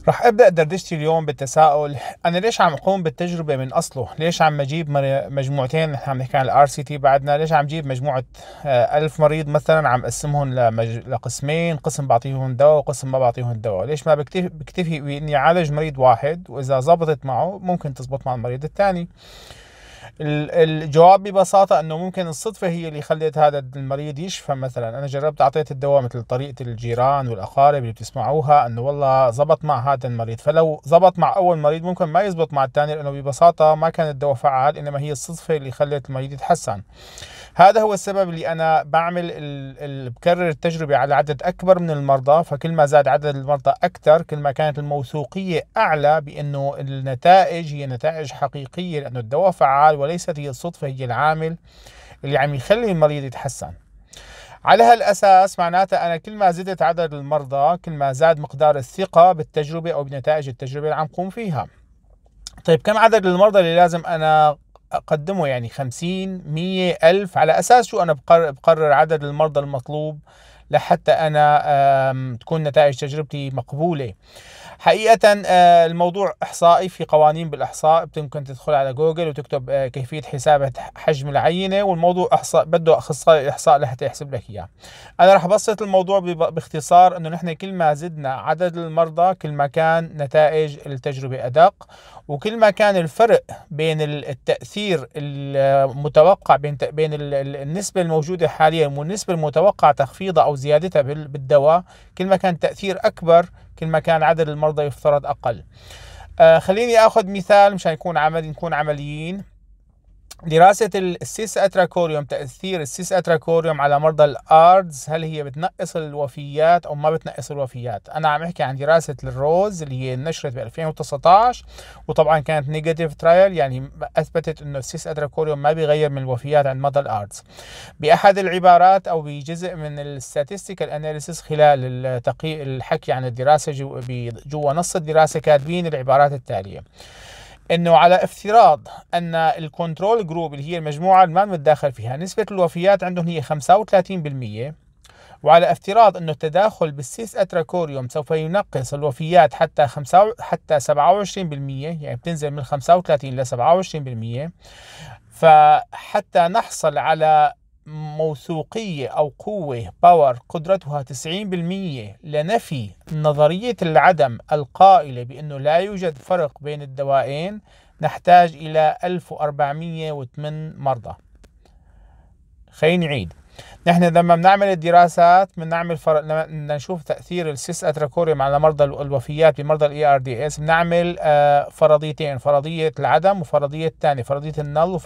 راح ابدا دردشتي اليوم بالتساؤل، انا ليش عم اقوم بالتجربه من اصله؟ ليش عم اجيب مجموعتين؟ نحن عم نحكي عن الار سي تي بعدنا. ليش عم اجيب مجموعه 1000 مريض مثلا، عم اقسمهم لقسمين، قسم بعطيهم دواء وقسم ما بعطيهم دواء؟ ليش ما بكتفي باني اعالج مريض واحد، واذا زبطت معه ممكن تزبط مع المريض الثاني؟ الجواب ببساطة أنه ممكن الصدفة هي اللي خلت هذا المريض يشفى. مثلا أنا جربت أعطيت الدواء مثل طريقة الجيران والأقارب اللي بتسمعوها، أنه والله زبط مع هذا المريض، فلو زبط مع أول مريض ممكن ما يزبط مع الثاني، لأنه ببساطة ما كان الدواء فعال، إنما هي الصدفة اللي خلت المريض يتحسن. هذا هو السبب اللي أنا بعمل بكرر التجربة على عدد أكبر من المرضى، فكل ما زاد عدد المرضى أكثر كل ما كانت الموثوقية أعلى بأنه النتائج هي نتائج حقيقية، لأنه الدواء فعال وليست هي الصدفة هي العامل اللي عم يخلي المريض يتحسن. على هالأساس معناتها أنا كل ما زدت عدد المرضى كل ما زاد مقدار الثقة بالتجربة أو بنتائج التجربة اللي عم قوم فيها. طيب كم عدد المرضى اللي لازم أنا أقدمه؟ يعني 50 100 ألف؟ على أساس شو أنا بقرر عدد المرضى المطلوب لحتى أنا تكون نتائج تجربتي مقبولة؟ حقيقة الموضوع إحصائي، في قوانين بالإحصاء، ممكن تدخل على جوجل وتكتب كيفية حساب حجم العينة، والموضوع إحصاء بده أخصائي إحصاء لحتى يحسب لك إياه. أنا رح أبسط الموضوع باختصار، إنه نحن كل ما زدنا عدد المرضى كل ما كان نتائج التجربة أدق، وكل ما كان الفرق بين التأثير المتوقع بين النسبة الموجودة حاليا والنسبة المتوقع تخفيضها أو زيادتها بالدواء، كل ما كان التأثير أكبر كل ما كان عدد المرضى يفترض أقل. خليني أخذ مثال مشان نكون عمليين. دراسة السيس اتراكوريوم، تأثير السيس اتراكوريوم على مرضى الآردز، هل هي بتنقص الوفيات أو ما بتنقص الوفيات؟ أنا عم أحكي عن دراسة الروز اللي هي نشرت ب 2019، وطبعا كانت نيجاتيف ترايل، يعني أثبتت إنه السيس اتراكوريوم ما بيغير من الوفيات عند مرضى الآردز. بأحد العبارات أو بجزء من الستاتستيكال أناليسيس خلال الحكي عن الدراسة جوا نص الدراسة كاتبين العبارات التالية: انه على افتراض ان الكنترول جروب اللي هي المجموعه اللي ما متداخل فيها نسبه الوفيات عندهم هي 35%، وعلى افتراض انه التداخل بالسيس اتراكوريوم سوف ينقص الوفيات حتى 27%، يعني بتنزل من 35 ل 27%، فحتى نحصل على موثوقية أو قوة باور قدرتها 90% لنفي نظرية العدم القائلة بأنه لا يوجد فرق بين الدوائين، نحتاج إلى 1408 مرضى. خلينا نعيد. نحن لما بنعمل الدراسات بنعمل لما نشوف تأثير السيس اتراكوريوم على مرضى الوفيات بمرضى الاي ار دي اس، بنعمل فرضيتين: فرضية العدم وفرضية الثانية، فرضية النل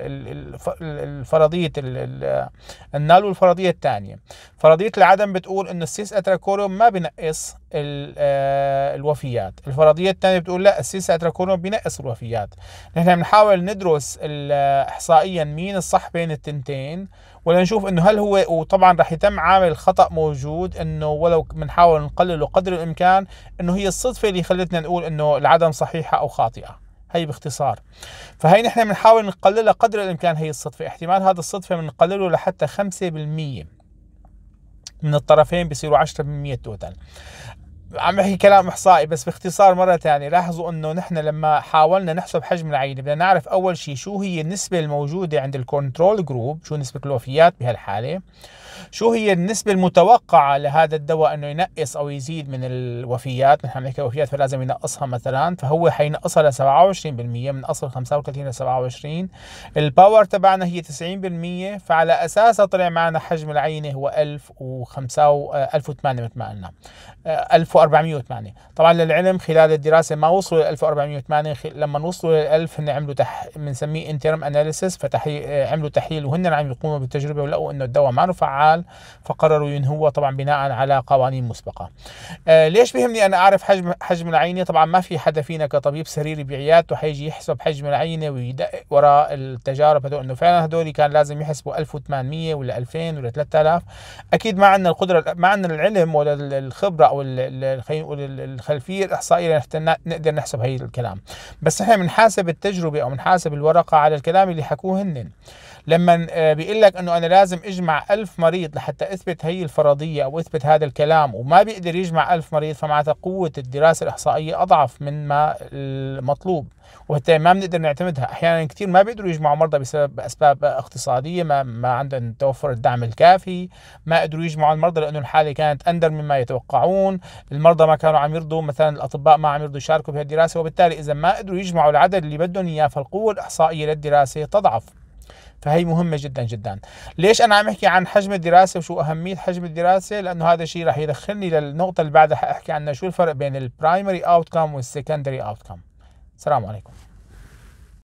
فرضية النل والفرضية الثانية. فرضية العدم بتقول انه السيس اتراكوريوم ما بينقص الوفيات. الفرضية الثانية بتقول لا، السيس اتراكوريوم بينقص الوفيات. نحن بنحاول ندرس احصائيا مين الصح بين التنتين، ولا نشوف انه هل هو، وطبعا رح يتم عامل خطأ موجود انه ولو بنحاول نقلله قدر الامكان، انه هي الصدفة اللي خلتنا نقول انه العدم صحيحة او خاطئة. هي باختصار. فهي نحن بنحاول نقللها قدر الامكان. هي الصدفة، احتمال هذا الصدفة بنقلله لحتى 5% من الطرفين، بيصيروا 10% توتال. عم بحكي كلام احصائي بس باختصار مرة ثانية. لاحظوا انه نحن لما حاولنا نحسب حجم العينة بدنا نعرف اول شيء شو هي النسبة الموجودة عند الكنترول جروب، شو نسبة الوفيات بهالحالة، شو هي النسبة المتوقعة لهذا الدواء انه ينقص او يزيد من الوفيات. نحن بنحكي وفيات فلازم ينقصها مثلا، فهو حينقصها ل 27% من اصل 35 ل 27. الباور تبعنا هي 90%، فعلى اساسها طلع معنا حجم العينة هو 1008 مثل ما قلنا، 1408. طبعا للعلم خلال الدراسة ما وصلوا ل 1408، لما وصلوا لل 1000 هن عملوا بنسميه انترم اناليسيس، عملوا تحليل وهن عم يقوموا بالتجربة ولقوا انه الدواء ما فعال، فقرروا ينهوه طبعا بناء على قوانين مسبقة. ليش بيهمني انا اعرف حجم العينة؟ طبعا ما في حدا فينا كطبيب سريري بعيادته حيجي يحسب حجم العينة ويدقق وراء التجارب هدول، انه فعلا هدول كان لازم يحسبوا 1800 ولا 2000 ولا 3000. اكيد ما عندنا القدرة، ما عندنا العلم ولا الخبرة او خلينا نقول الخلفية الإحصائية حتى نقدر نحسب هي الكلام. بس احنا بنحاسب التجربة او بنحاسب الورقة على الكلام اللي حكوه هن. لما بيقول لك انه انا لازم اجمع 1000 مريض لحتى اثبت هي الفرضية او اثبت هذا الكلام، وما بيقدر يجمع 1000 مريض، فمعناتها قوة الدراسة الاحصائية اضعف من ما المطلوب، وبالتالي ما بنقدر نعتمدها. احيانا كثير ما بيقدروا يجمعوا مرضى بسبب اسباب اقتصادية، ما عندهم توفر الدعم الكافي، ما قدروا يجمعوا المرضى لانه الحالة كانت اندر مما يتوقعون، المرضى ما كانوا عم يرضوا، مثلا الاطباء ما عم يرضوا يشاركوا بهذه الدراسة، وبالتالي اذا ما قدروا يجمعوا العدد اللي بدهم اياه فالقوة الاحصائية للدراسة تضعف. فهي مهمة جدا جدا. ليش أنا عم أحكي عن حجم الدراسة وشو أهمية حجم الدراسة؟ لأنه هذا الشيء راح يدخلني للنقطة اللي بعدها، حأحكي عنها، شو الفرق بين البرايمري أوتكم والسكندري أوتكم. السلام عليكم.